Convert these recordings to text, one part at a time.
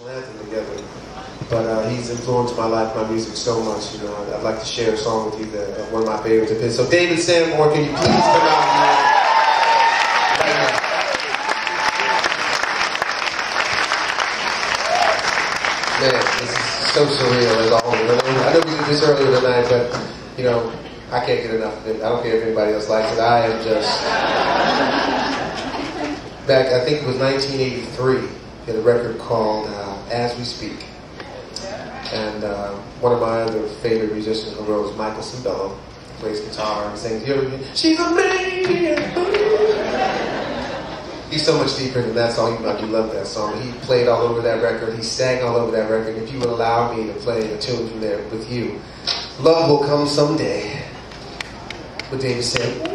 national anthem together. But he's influenced my life, my music so much. You know, I'd like to share a song with you that one of my favorites of his. So David Sanborn, can you please come out here? Man, this is so surreal as always. I know we did this earlier tonight, but you know, I can't get enough of it. I don't care if anybody else likes it. I am just back. I think it was 1983. He had a record called "As We Speak," and one of my other favorite musicians in the world is Michael Cimbello. Plays guitar and sings. She's a maniac. He's so much deeper than that song. You love that song. He played all over that record. He sang all over that record. If you would allow me to play a tune from there with you, "Love Will Come Someday," with David Sanborn.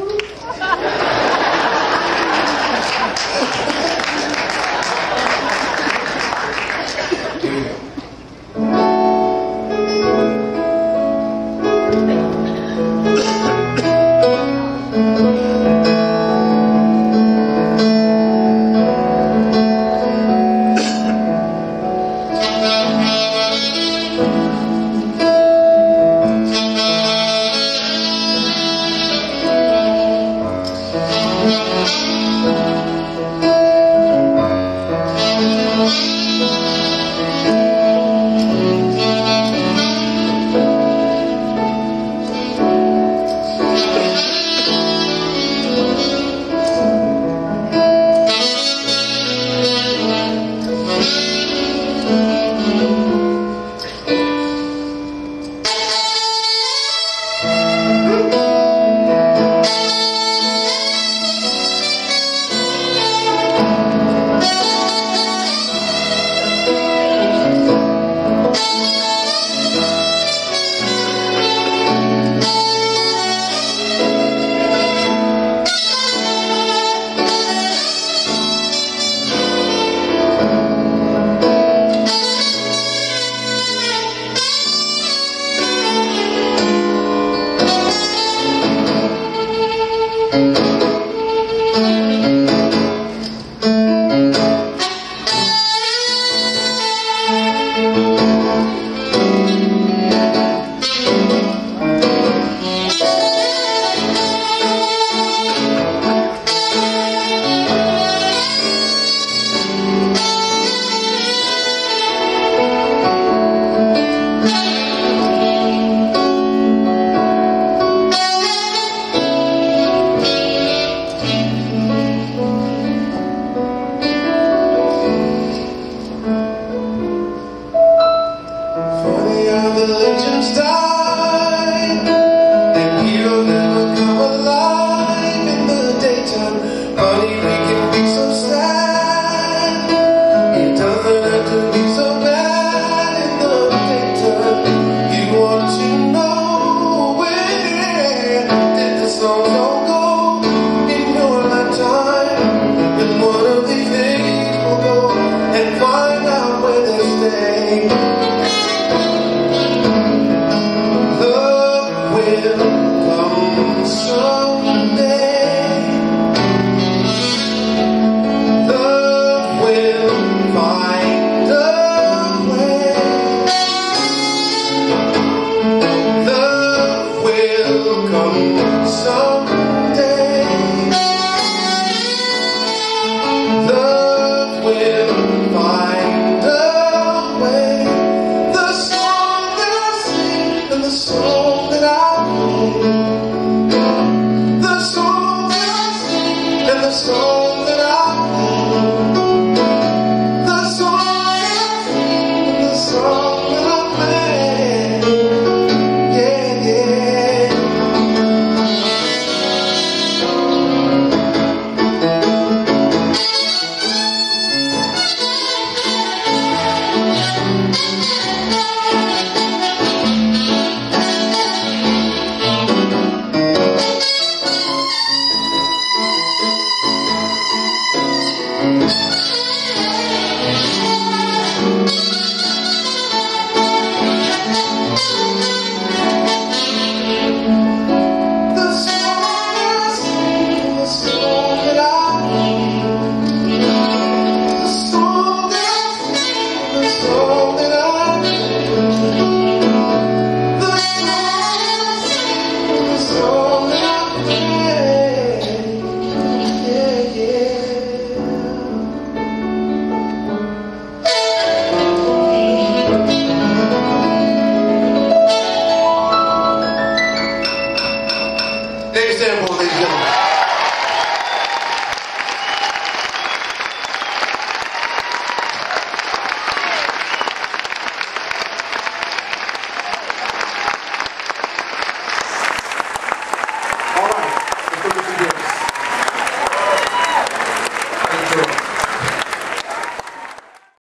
Love will find a way. the song that I the song that I play. Yeah, yeah. Dave Sanborn, ladies and gentlemen.